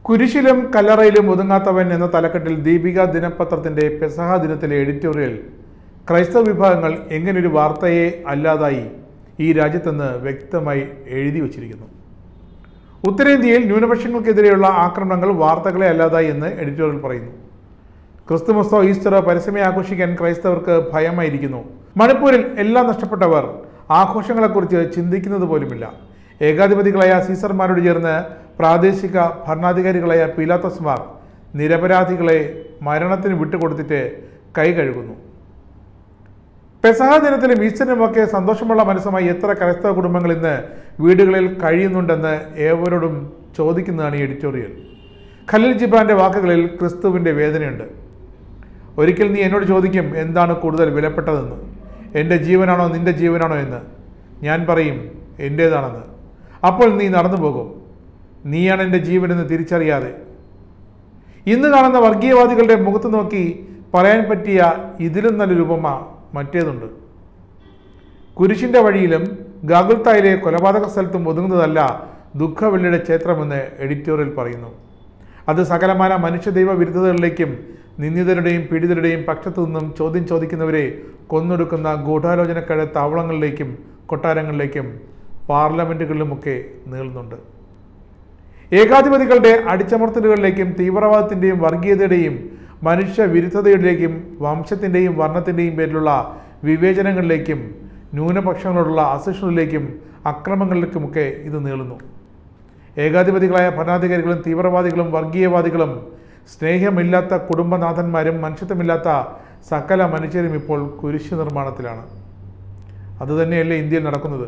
കുരിശിലും കല്ലറയിലും ഒതുങ്ങാത്തവൻ എന്ന തലക്കെട്ടിൽ ദീപിക ദിനപത്രത്തിന്റെ പെസഹ ദിനത്തിലെ എഡിറ്റോറിയൽ ക്രൈസ്തവ വിഭാഗങ്ങൾ എങ്ങനൊരു വാർത്തയെ അല്ലാതായി ഈ രാജ്യത്തെന്ന് വ്യക്തമായി എഴുതി വച്ചിരിക്കുന്നു. ഉത്തരേന്ത്യയിൽ ന്യൂനപക്ഷങ്ങൾക്കെതിരെയുള്ള ആക്രമണങ്ങൾ വാർത്തകളെ അല്ലാതായി എന്ന് എഡിറ്റോറിയൽ പറയുന്നു. ക്രിസ്തുമസോ ഈസ്റ്ററോ പരസ്യമായി ആഘോഷിക്കാൻ ക്രൈസ്തവർക്ക് ഭയമായിരിക്കുന്നു. മണിപ്പൂരിൽ എല്ലാം നഷ്ടപ്പെട്ടവർ ആഘോഷങ്ങളെക്കുറിച്ച് ചിന്തിക്കുന്നത് പോലുമില്ല. ഏകാധിപതികളായ സീസർമാരോട് ചേർന്ന് പ്രാദേശിക ഭരണാധികാരികളായ പീലാത്തോസ്മാർ നിരപരാധികളെ മരണത്തിന് വിട്ടുകൊടുത്തിട്ട് കൈ കഴുകുന്നു. പെസഹ ദിനത്തിലും ഈസ്റ്ററിനുമൊക്കെ സന്തോഷമുള്ള മനസ്സുമായി എത്ര ക്രൈസ്തവ കുടുംബങ്ങൾ ഇന്ന് വീടുകളിൽ കഴിയുന്നുണ്ടെന്ന് ഏവരോടും ചോദിക്കുന്നതാണ് ഈ എഡിറ്റോറിയൽ. ഖലീൽ ജിബ്രാന്റെ വാക്കുകളിൽ ക്രിസ്തുവിൻ്റെ വേദനയുണ്ട്. ഒരിക്കൽ നീ എന്നോട് ചോദിക്കും, എന്താണ് കൂടുതൽ വിലപ്പെട്ടതെന്ന്, എൻ്റെ ജീവനാണോ നിന്റെ ജീവനാണോ എന്ന്. ഞാൻ പറയും, എൻ്റേതാണെന്ന്. അപ്പോൾ നീ നടന്നു പോകും. നീയാണ് എൻ്റെ ജീവനെന്ന് തിരിച്ചറിയാതെ. ഇന്ന് കാണുന്ന വർഗീയവാദികളുടെ മുഖത്ത് നോക്കി പറയാൻ പറ്റിയ ഇതിലും നല്ലൊരു ഉപമ മറ്റേതുണ്ട്. കുരിശിൻ്റെ വഴിയിലും ഗാഗുൽത്തായിലെ കൊലപാതക സ്ഥലത്തും ഒതുങ്ങുന്നതല്ല ദുഃഖവെള്ളിയുടെ ക്ഷേത്രമെന്ന് എഡിറ്റോറിയൽ പറയുന്നു. അത് സകലമാന മനുഷ്യദൈവ വിരുദ്ധതകളിലേക്കും നിന്ദിതരുടെയും പീഡിതരുടെയും പക്ഷത്തു നിന്നും ചോദ്യം ചോദിക്കുന്നവരെ കൊന്നൊടുക്കുന്ന ഗൂഢാലോചനക്കാരുടെ താവളങ്ങളിലേക്കും കൊട്ടാരങ്ങളിലേക്കും പാർലമെൻറ്റുകളിലുമൊക്കെ നീളുന്നുണ്ട്. ഏകാധിപതികളുടെ അടിച്ചമർത്തലുകളിലേക്കും തീവ്രവാദത്തിൻ്റെയും വർഗീയതയുടെയും മനുഷ്യ വിരുദ്ധതയിലേക്കും വംശത്തിൻ്റെയും വർണ്ണത്തിൻ്റെയും പേരിലുള്ള വിവേചനങ്ങളിലേക്കും ന്യൂനപക്ഷങ്ങളോടുള്ള അസഹിഷ്ണുതയിലേക്കും അക്രമങ്ങളിലേക്കുമൊക്കെ ഇത് നീളുന്നു. ഏകാധിപതികളായ ഭരണാധികാരികളും തീവ്രവാദികളും വർഗീയവാദികളും സ്നേഹമില്ലാത്ത കുടുംബനാഥന്മാരും മനുഷ്യത്വമില്ലാത്ത സകല മനുഷ്യരും ഇപ്പോൾ കുരിശ് നിർമ്മാണത്തിലാണ്. അതുതന്നെയല്ലേ ഇന്ത്യയിൽ നടക്കുന്നത്.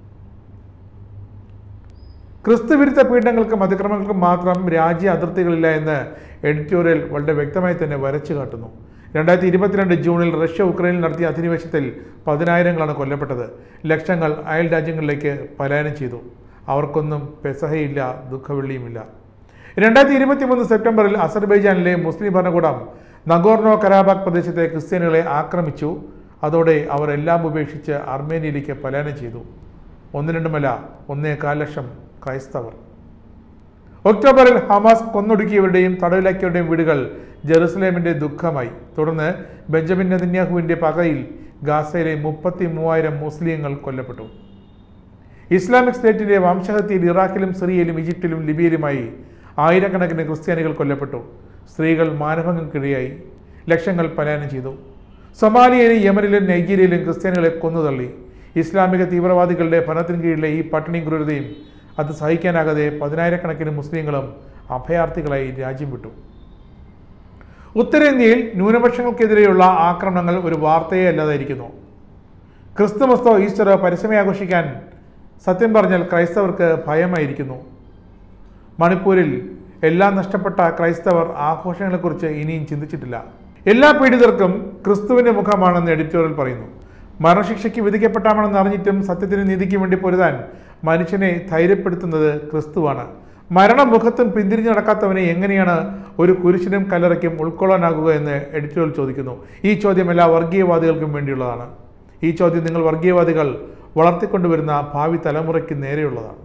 ക്രിസ്തുവിരുദ്ധ പീഡനങ്ങൾക്കും അതിക്രമങ്ങൾക്കും മാത്രം രാജ്യ അതിർത്തികളില്ല എന്ന് എഡിറ്റോറിയൽ വളരെ വ്യക്തമായി തന്നെ വരച്ചു കാട്ടുന്നു. 2022 ജൂണിൽ റഷ്യ ഉക്രൈനിൽ നടത്തിയ അധിനിവേശത്തിൽ 10,000ങ്ങളാണ് കൊല്ലപ്പെട്ടത്. ലക്ഷങ്ങൾ അയൽ രാജ്യങ്ങളിലേക്ക് പലായനം ചെയ്തു. അവർക്കൊന്നും പെസഹയില്ല, ദുഃഖവെള്ളിയുമില്ല. 2023 സെപ്റ്റംബറിൽ അസർബൈജാനിലെ മുസ്ലിം ഭരണകൂടം നഗോർണോ കരാബാഗ് പ്രദേശത്തെ ക്രിസ്ത്യാനികളെ ആക്രമിച്ചു. അതോടെ അവർ എല്ലാം ഉപേക്ഷിച്ച് അർമേനിയയിലേക്ക് പലായനം ചെയ്തു. 1.5 ലക്ഷം ക്രൈസ്തവർ. ഒക്ടോബറിൽ ഹമാസ് കൊന്നൊടുക്കിയവരുടെയും തടവിലാക്കിയവരുടെയും വീടുകൾ ജെറുസലേമിൻ്റെ ദുഃഖമായി. തുടർന്ന് ബെഞ്ചമിൻ നെതന്യാഹുവിൻ്റെ പകയിൽ ഗാസയിലെ 33,000 മുസ്ലിങ്ങൾ കൊല്ലപ്പെട്ടു. ഇസ്ലാമിക് സ്റ്റേറ്റിൻ്റെ വംശഹത്യയിൽ ഇറാഖിലും സിറിയയിലും ഈജിപ്തിലും ലിബിയയിലുമായി ആയിരക്കണക്കിന് ക്രിസ്ത്യാനികൾ കൊല്ലപ്പെട്ടു. സ്ത്രീകൾ മാനഭംഗങ്ങൾക്കിടയായി. ലക്ഷങ്ങൾ പലായനം ചെയ്തു. സൊമാലിയയിലും യമനിലും നൈജീരിയയിലും ക്രിസ്ത്യാനികളെ കൊന്നുതള്ളി. ഇസ്ലാമിക തീവ്രവാദികളുടെ ഭരണത്തിന് കീഴിലെ ഈ പട്ടിണിയും ക്രൂരതയും അത് സഹിക്കാനാകാതെ 10,000കണക്കിന് മുസ്ലിങ്ങളും അഭയാർത്ഥികളായി രാജ്യം വിട്ടു. ഉത്തരേന്ത്യയിൽ ന്യൂനപക്ഷങ്ങൾക്കെതിരെയുള്ള ആക്രമണങ്ങൾ ഒരു വാർത്തയെ അല്ലാതായിരിക്കുന്നു. ക്രിസ്തുമസോ ഈസ്റ്ററോ പരസ്യമായി ആഘോഷിക്കാൻ സത്യം പറഞ്ഞാൽ ക്രൈസ്തവർക്ക് ഭയമായിരിക്കുന്നു. മണിപ്പൂരിൽ എല്ലാം നഷ്ടപ്പെട്ട ക്രൈസ്തവർ ആഘോഷങ്ങളെക്കുറിച്ച് ഇനിയും ചിന്തിച്ചിട്ടില്ല. എല്ലാ പീഡിതർക്കും ക്രിസ്തുവിൻ്റെ മുഖമാണെന്ന് എഡിറ്റോറിയൽ പറയുന്നു. മരണശിക്ഷയ്ക്ക് വിധിക്കപ്പെട്ടാമെന്ന് അറിഞ്ഞിട്ടും സത്യത്തിന് നീതിക്ക് വേണ്ടി പൊരുതാൻ മനുഷ്യനെ ധൈര്യപ്പെടുത്തുന്നത് ക്രിസ്തുവാണ്. മരണമുഖത്തും പിന്തിരിഞ്ഞു നടക്കാത്തവനെ എങ്ങനെയാണ് ഒരു കുരിശിനും കല്ലറയ്ക്കും ഉൾക്കൊള്ളാനാകുക എന്ന് എഡിറ്റോറിയൽ ചോദിക്കുന്നു. ഈ ചോദ്യം എല്ലാ വർഗീയവാദികൾക്കും വേണ്ടിയുള്ളതാണ്. ഈ ചോദ്യം നിങ്ങൾ വർഗീയവാദികൾ വളർത്തിക്കൊണ്ടുവരുന്ന ഭാവി തലമുറയ്ക്ക് നേരെയുള്ളതാണ്.